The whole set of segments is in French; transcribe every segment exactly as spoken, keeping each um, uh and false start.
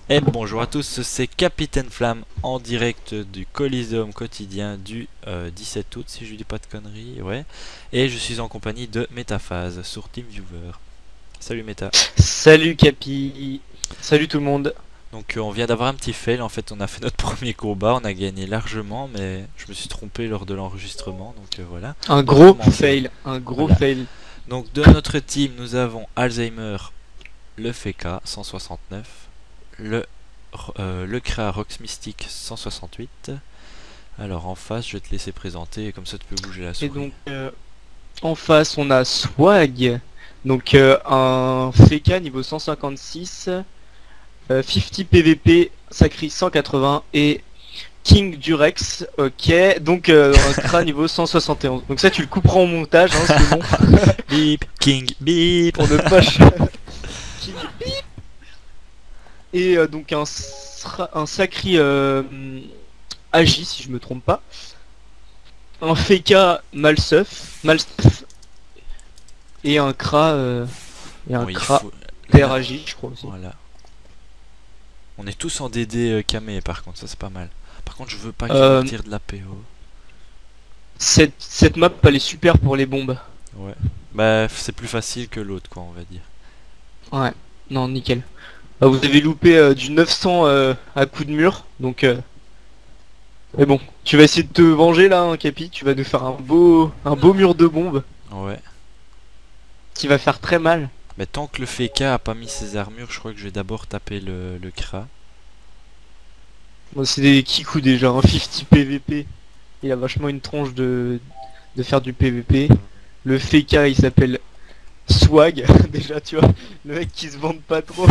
Et bonjour à tous, c'est Capitaine Flamme en direct du Coliseum quotidien du euh, dix-sept août, si je dis pas de conneries, ouais. Et je suis en compagnie de Métaphase sur TeamViewer. Salut Méta. Salut Capi, salut tout le monde. Donc euh, on vient d'avoir un petit fail, en fait on a fait notre premier combat, on a gagné largement, mais je me suis trompé lors de l'enregistrement, donc euh, voilà. Un On va gros recommencer. fail, un gros Voilà. fail. Donc de notre team, nous avons Alzheimer, le F K cent soixante-neuf, le Euh, le Créa Rox Mystique cent soixante-huit. Alors en face, je vais te laisser présenter, comme ça tu peux bouger la souris. Et donc euh, en face on a Swag, donc euh, un F K niveau cent cinquante-six, euh, cinquante P V P, Sacri cent quatre-vingts et King Durex, ok, donc euh, un Kra niveau cent soixante et onze. Donc ça tu le couperas en montage, hein, ce nom, Bip, King, bip. pour ne pas... King, bip. Et euh, donc un, un Sacri euh, Agi, si je me trompe pas. Un F K Malsuf, Malsuf et un Kra euh, et un Bon, il Kra faut... Père Agi, je crois aussi. Voilà. On est tous en D D euh, camé par contre, ça c'est pas mal. Par contre, je veux pas qu'il Euh, me tire de la P O. cette, cette map elle est super pour les bombes. Ouais. Bah, c'est plus facile que l'autre, quoi, on va dire. Ouais, non nickel. Bah, vous avez loupé euh, du neuf cents euh, à coup de mur, donc euh... mais bon, tu vas essayer de te venger là, hein, Capi, tu vas nous faire un beau un beau mur de bombes Ouais. qui va faire très mal. Mais tant que le F K a pas mis ses armures, je crois que je vais d'abord taper le, le Kra. Bon, c'est des kikou déjà, un cinquante P V P. Il a vachement une tronche de, de faire du P V P. Le F K il s'appelle Swag, déjà tu vois, le mec qui se vante pas trop.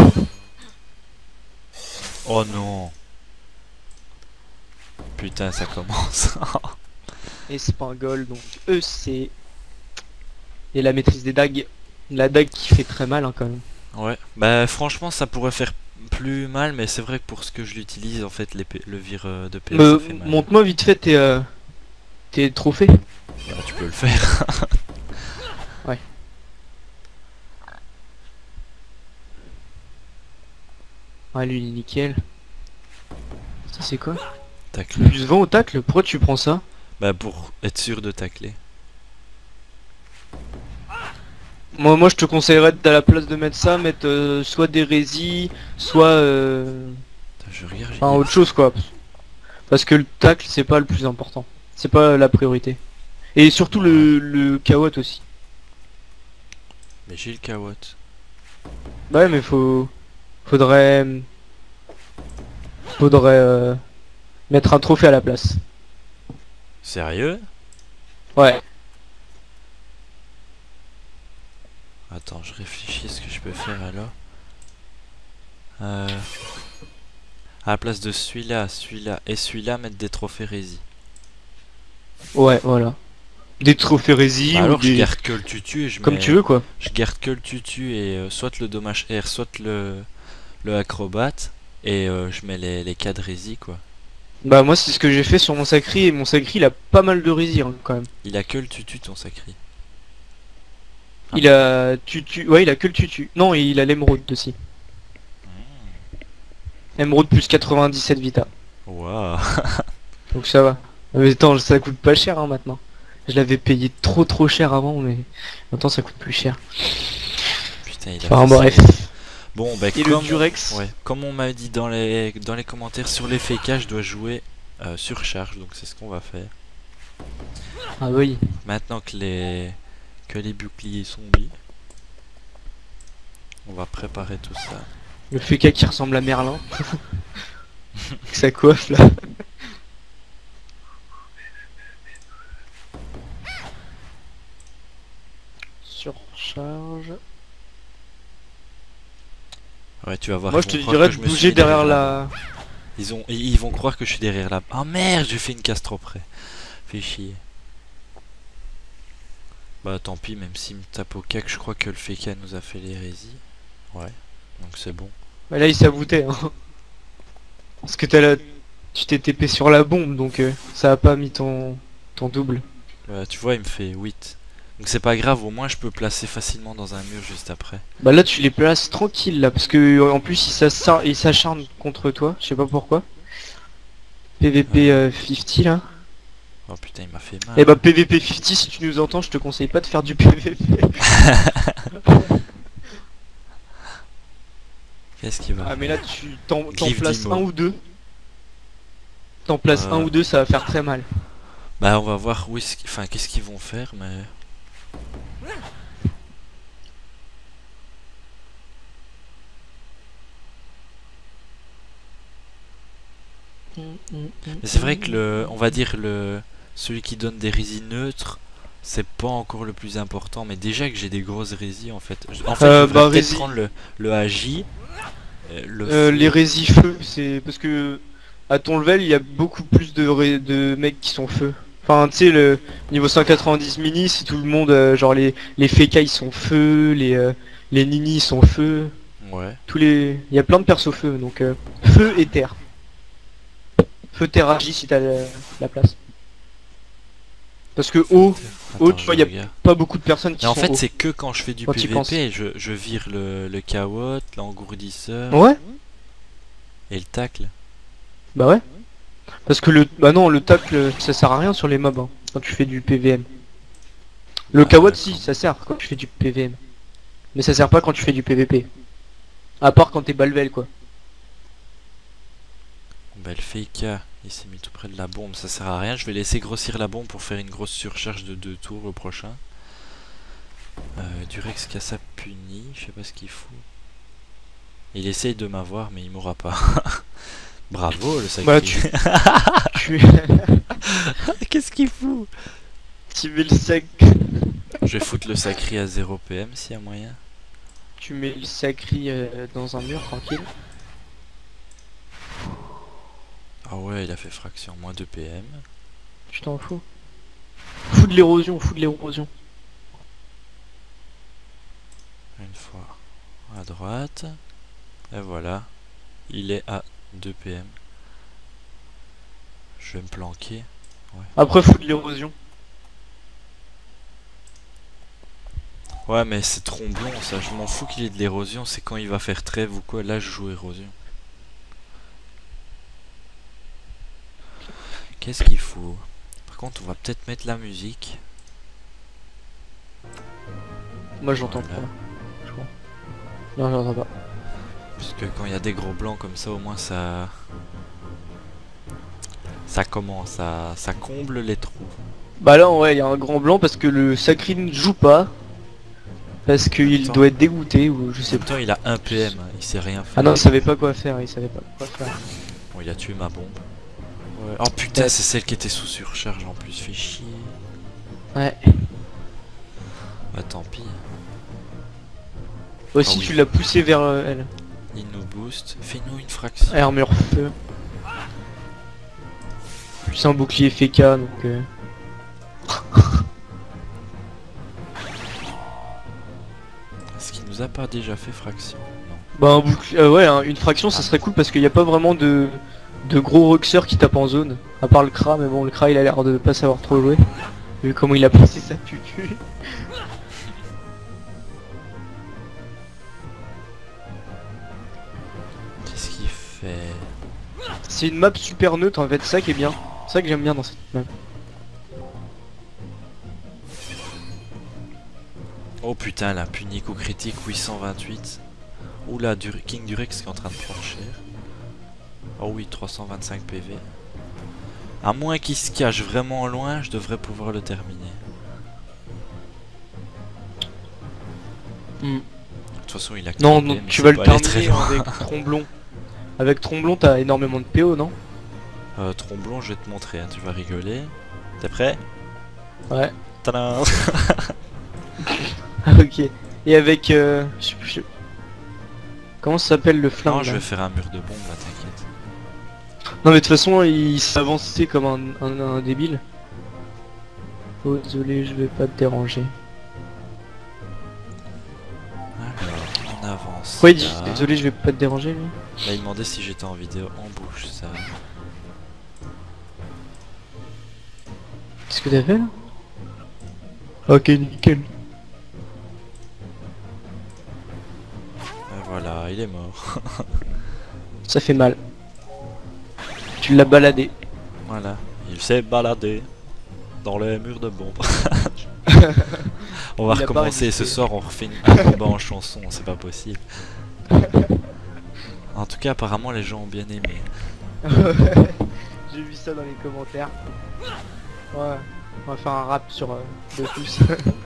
Oh non. Putain, ça commence. Et Spingol, donc E C. Et la maîtrise des dagues. La dague qui fait très mal hein, quand même. Ouais, bah franchement ça pourrait faire plus mal, mais c'est vrai que pour ce que je l'utilise, en fait, les P- le vire euh, de P S Me, ça fait mal. montre-moi vite fait tes, euh, tes trophées. Bah, tu peux le faire. Ouais. Ouais, lui il est nickel. Ça c'est quoi? Tacle. Plus vingt au tacle, pourquoi tu prends ça? Bah pour être sûr de tacler. Moi, moi je te conseillerais à la place de mettre ça, mettre euh, soit des résis, soit euh, Putain, je regarde, j'ai- enfin autre chose quoi. Parce que le tacle c'est pas le plus important. C'est pas la priorité. Et surtout le, le Kawot aussi. mais j'ai le Kawot. Bah ouais mais faut... Faudrait... Faudrait euh, mettre un trophée à la place. Sérieux? Ouais. Attends, je réfléchis à ce que je peux faire alors. Euh... À la place de celui-là, celui-là et celui-là, mettre des trophées Rési. Ouais voilà. Des trophées résis Bah ou alors je des... garde que le tutu et je Comme mets... tu veux quoi. Je garde que le tutu et euh, soit le dommage air, soit le, le acrobate. Et euh, je mets les, les quatre Rési quoi. Bah moi c'est ce que j'ai fait sur mon Sacri et mon Sacri il a pas mal de résis hein, quand même. Il a que le tutu ton sacré. Ah. Il a tutu... Ouais il a que le tutu. Non il a l'émeraude aussi. Émeraude plus quatre-vingt-dix-sept vita. Waouh. Donc ça va. Mais attends, ça coûte pas cher hein, maintenant. Je l'avais payé trop trop cher avant, mais maintenant ça coûte plus cher. Putain, il a Enfin fait bref. ça. Bon, bah Et le comme, Durex. ouais, comme on m'a dit dans les, dans les commentaires sur les F K, je dois jouer euh, surcharge, donc c'est ce qu'on va faire. Ah oui. Maintenant que les, que les boucliers sont mis, on va préparer tout ça. Le F K qui ressemble à Merlin. Avec sa coiffe là. Surcharge. Ouais, tu vas voir. Moi ils je te vont croire dirais que de je me suis bouger mis derrière là. la... Ils, ont, ils vont croire que je suis derrière là. Oh merde, j'ai fait une casse trop près. Fais chier. Bah tant pis, même s'il me tape au cac, je crois que le F K nous a fait l'hérésie. Ouais, donc c'est bon. Bah là il s'avoutait hein. Parce que t'as la... tu t'es T P sur la bombe donc euh, ça a pas mis ton ton double. Bah, tu vois, il me fait huit. Donc c'est pas grave, au moins je peux placer facilement dans un mur juste après. Bah là tu les places tranquille là, parce que en plus ils s'assa- ils s'acharnent contre toi, je sais pas pourquoi. P V P euh, cinquante là. Oh putain, il m'a fait mal. Et bah P V P cinquante, si tu nous entends, je te conseille pas de faire du P V P. Qu'est-ce qu'il va Ah mais là tu t'en t'en Glyph places d'Imo. un ou deux. T'en places Euh. un ou deux, ça va faire très mal. Bah on va voir où est-ce qu'ils... Enfin, qu'est-ce qu'ils vont faire, mais... Mais c'est vrai que le... On va dire le... Celui qui donne des résines neutres, c'est pas encore le plus important. Mais déjà que j'ai des grosses résines en fait. Je- En fait, Euh, je devrais bah, peut-être rési- prendre le, le A J. euh, Le Euh, feu. les résis feu, c'est parce que à ton level il y a beaucoup plus de, ré- de mecs qui sont feu. Enfin tu sais le niveau cent quatre-vingt-dix mini c'est tout le monde euh, genre les les Feka ils sont feu, les euh, les Nini ils sont feu, Ouais. tous les il y a plein de persos feu donc euh, feu et terre. Feu terre agi si t'as la, la place. Parce que eau, eau Attends, tu vois je y a regarde. pas beaucoup de personnes qui Mais en sont fait, eau. c'est que quand je fais du Quand tu penses. P V P, je, je vire le, le cawotte, l'engourdisseur Ouais, et le tacle. bah ouais. Parce que le bah non le tacle ça sert à rien sur les mobs hein, quand tu fais du P V M. Le Ah, Kawad d'accord. si, ça sert quand tu fais du P V M. Mais ça sert pas quand tu fais du P V P. À part quand t'es Balvel quoi. Bah, le Feika, il s'est mis tout près de la bombe, ça sert à rien. Je vais laisser grossir la bombe pour faire une grosse surcharge de deux tours au prochain. Euh, Durex Kassa puni, je sais pas ce qu'il fout. Il essaye de m'avoir, mais il m'aura pas. Bravo le sacré. Bah tu... tu... Qu'est-ce qu'il fout? tu mets le sac... Je vais foutre le sacré à zéro P M s'il y a moyen. Tu mets le sacri euh, dans un mur tranquille. Ah ouais, il a fait fraction, moins deux P M. Tu t'en fous. Fous de l'érosion, fous de l'érosion. Une fois à droite. Et voilà. Il est à deux P M. Je vais me planquer. Ouais. Après fous de l'érosion. Ouais, mais c'est tromblon ça. Je m'en fous qu'il ait de l'érosion. C'est quand il va faire trêve ou quoi. Là, je joue érosion. Qu'est-ce qu'il faut? Par contre, on va peut-être mettre la musique. Moi j'entends Voilà. pas. Je crois. Non j'entends pas. Parce que quand il y a des gros blancs comme ça, au moins ça... Ça commence, ça, ça comble les trous. Bah là ouais il y a un grand blanc parce que le sacri ne joue pas. Parce qu'il Attends. doit être dégoûté ou je En sais même pas. temps, il a un P M. Il sait rien faire. Ah non il savait pas quoi faire, il savait pas quoi faire. Bon, il a tué ma bombe. Ouais. Oh putain, Ouais. c'est celle qui était sous surcharge en plus. Fait chier. Ouais. Bah tant pis. Aussi Ah oui. tu l'as poussé vers euh, elle. Il nous booste. Fais-nous une fraction. Armure feu. Plus un bouclier Feka donc euh... Est-ce qu'il nous a pas déjà fait fraction? Non. Bah un bouclier... euh, ouais hein, une fraction ça serait cool parce qu'il n'y a pas vraiment de de gros roxeurs qui tapent en zone. À part le Kra mais bon le Kra il a l'air de pas savoir trop jouer. Vu comment il a placé sa tutu. Qu'est-ce qu'il fait? C'est une map super neutre en fait, c'est ça qui est bien. C'est ça que j'aime bien dans cette map. Oh putain, la puni coup critique huit cent vingt-huit. Oula, Dur King Durex qui est en train de prendre cher. Oh oui, trois cent vingt-cinq P V. À moins qu'il se cache vraiment loin, je devrais pouvoir le terminer. Hmm. De toute façon, il a Non, quinze non, P M, tu il vas sait le pas aller très terminer loin. avec Tromblon. Avec Tromblon t'as énormément de P O non? Euh, Tromblon, je vais te montrer, hein, tu vas rigoler. T'es prêt? Ouais. Tadam. Ok. Et avec euh... je sais plus, je- comment ça s'appelle le flingue Non, je là vais faire un mur de bombe là, t'inquiète. Non mais de toute façon il s'avançait comme un, un, un débile. Oh désolé je vais pas te déranger. Alors, on avance. Pourquoi il dit là. désolé je vais pas te déranger lui? Là, il demandait si j'étais en vidéo en bouche, ça. Qu'est-ce que t'as fait là? Ok, nickel. Et voilà, il est mort. Ça fait mal. Tu l'as baladé. Voilà, il s'est baladé dans les murs de bombes. On va Il a pas recommencer résisté. ce soir, on refait une- un combat en chanson, c'est pas possible. En tout cas, apparemment, les gens ont bien aimé. J'ai vu ça dans les commentaires. Ouais, on va faire un rap sur euh, le plus.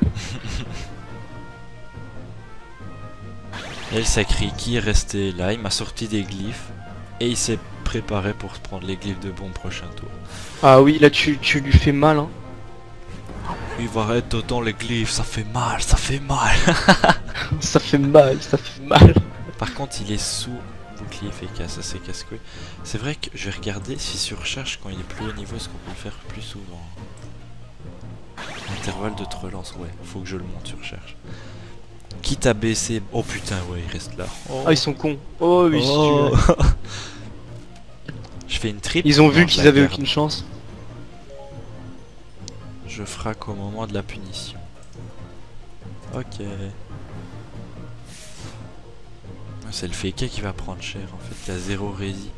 Et le sacré qui est resté là, il m'a sorti des glyphes et il s'est préparé pour se prendre les glyphes de bon prochain tour. Ah oui, là tu, tu lui fais mal, hein. Il va arrêter autant les glyphes, ça fait mal, ça fait mal. Ça fait mal, ça fait mal. Par contre, il est sous bouclier efficace, ça c'est casse-couille. C'est vrai que je vais regarder si sur recherche quand il est plus haut niveau, est-ce qu'on peut le faire plus souvent. Intervalle de relance, ouais, faut que je le monte sur recherche. Quitte à baisser. Oh putain, ouais, il reste là. Oh. Ah, ils sont cons. Oh oui, si tu Oh. veux. Je fais une triple. Ils ont vu Non, je qu'ils la avaient garde. aucune chance. Je frappe au moment de la punition. Ok. C'est le fake qui va prendre cher en fait, il a zéro rési.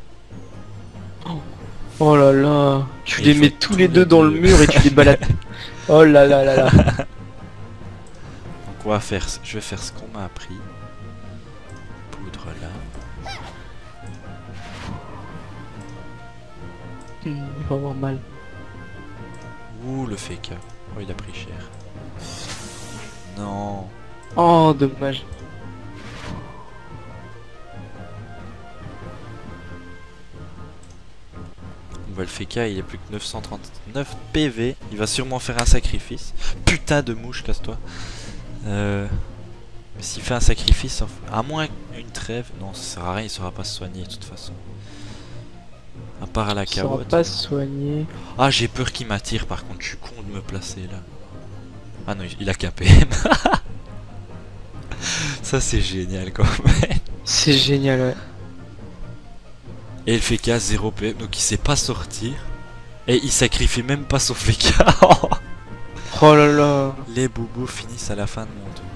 Oh là là. Tu Et les il mets faut tous tous les deux les dans deux. le mur et tu les balades. Oh là là là là. Donc on va faire, je vais faire ce qu'on m'a appris. Poudre là. Hmm, il va avoir mal. Ouh le fake. Oh il a pris cher. Non. Oh dommage. On va le fake, il est plus que neuf cent trente-neuf P V. Il va sûrement faire un sacrifice. Putain de mouche, casse-toi. Euh... Mais s'il fait un sacrifice, à moins une trêve, non ça sert à rien, il saura pas se soigner de toute façon. À part à la Il saura carotte. pas se soigner. Ah j'ai peur qu'il m'attire par contre, je suis con de me placer là. Ah non, il a K P M. Ça c'est génial quand même. C'est génial, ouais. Et il fait K zéro P M, donc il sait pas sortir. Et il sacrifie même pas son F K. Oh là là. Les boubous finissent à la fin de mon tour.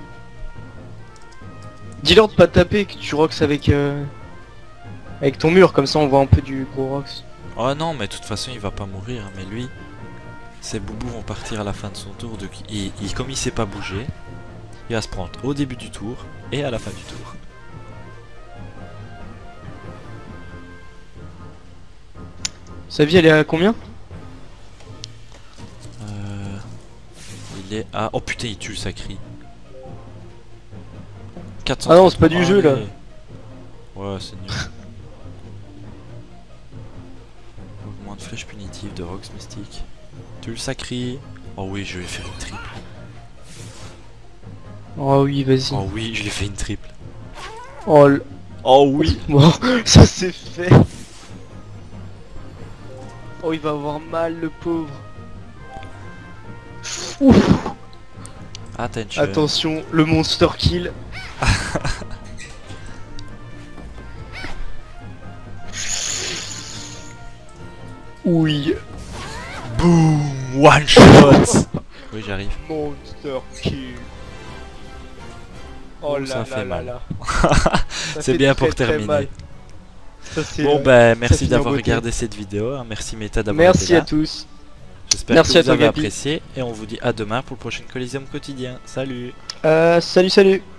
Dis-leur de pas taper, que tu rocks avec euh, avec ton mur, comme ça on voit un peu du gros rocks. Oh non, mais de toute façon il va pas mourir, hein, mais lui, ses boubous vont partir à la fin de son tour, donc il, il- comme il sait pas bouger, il va se prendre au début du tour et à la fin du tour. Sa vie elle est à combien? Euh, il est à... Oh putain, il tue le sacré. quatre cents. Ah non, c'est pas du jeu, là. Ouais, c'est nul. Mouvement de flèche punitive de Rox Mystique. Tu le sacré. Oh oui, je vais faire une triple. Oh oui, vas-y. Oh oui, je l'ai fait une triple. Oh, l- Oh oui. bon, ça c'est fait. Oh, il va avoir mal, le pauvre. Ouf. Attention. Attention, le monster kill. Oui. Boom, one shot. Oui, j'arrive. Monster kill. Oh Oh, là ça là fait là mal. là. Ça C'est fait bien très, pour très terminer. mal. Ça, c'est, Bon euh, ben ça merci finit en d'avoir beauté. regardé cette vidéo, hein. Merci Meta d'avoir été Merci là. à tous. J'espère Merci que à vous toi, avez Gabi. apprécié et on vous dit à demain pour le prochain Coliseum quotidien. Salut. Euh, salut, salut.